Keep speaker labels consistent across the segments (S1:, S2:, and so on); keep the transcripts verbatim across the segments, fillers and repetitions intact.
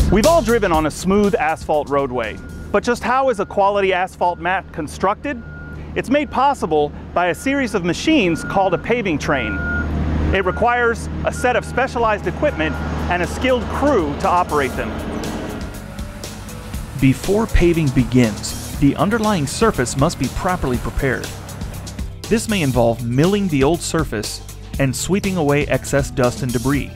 S1: We've all driven on a smooth asphalt roadway, but just how is a quality asphalt mat constructed? It's made possible by a series of machines called a paving train. It requires a set of specialized equipment and a skilled crew to operate them.
S2: Before paving begins, the underlying surface must be properly prepared. This may involve milling the old surface and sweeping away excess dust and debris.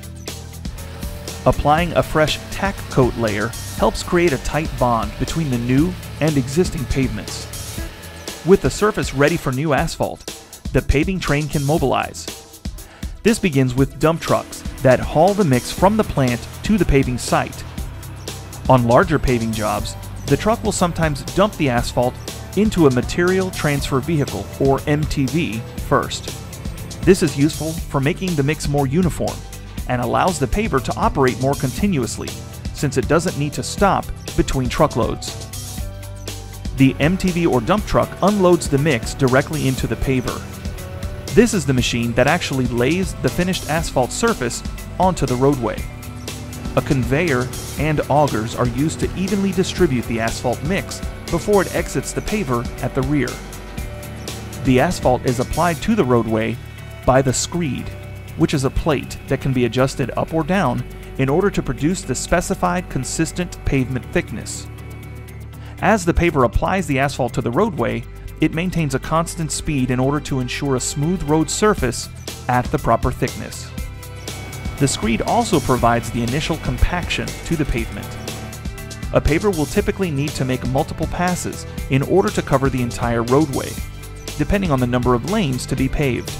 S2: Applying a fresh tack coat layer helps create a tight bond between the new and existing pavements. With the surface ready for new asphalt, the paving train can mobilize. This begins with dump trucks that haul the mix from the plant to the paving site. On larger paving jobs, the truck will sometimes dump the asphalt into a material transfer vehicle, or M T V, first. This is useful for making the mix more uniform and allows the paver to operate more continuously, since it doesn't need to stop between truckloads. The M T V or dump truck unloads the mix directly into the paver. This is the machine that actually lays the finished asphalt surface onto the roadway. A conveyor and augers are used to evenly distribute the asphalt mix before it exits the paver at the rear. The asphalt is applied to the roadway by the screed, which is a plate that can be adjusted up or down in order to produce the specified consistent pavement thickness. As the paver applies the asphalt to the roadway, it maintains a constant speed in order to ensure a smooth road surface at the proper thickness. The screed also provides the initial compaction to the pavement. A paver will typically need to make multiple passes in order to cover the entire roadway, depending on the number of lanes to be paved.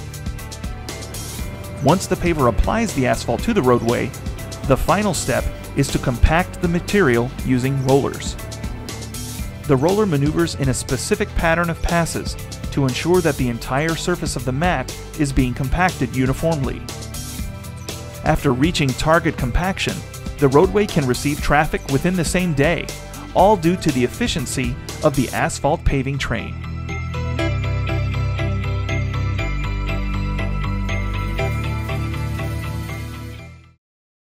S2: Once the paver applies the asphalt to the roadway, the final step is to compact the material using rollers. The roller maneuvers in a specific pattern of passes to ensure that the entire surface of the mat is being compacted uniformly. After reaching target compaction, the roadway can receive traffic within the same day, all due to the efficiency of the asphalt paving train.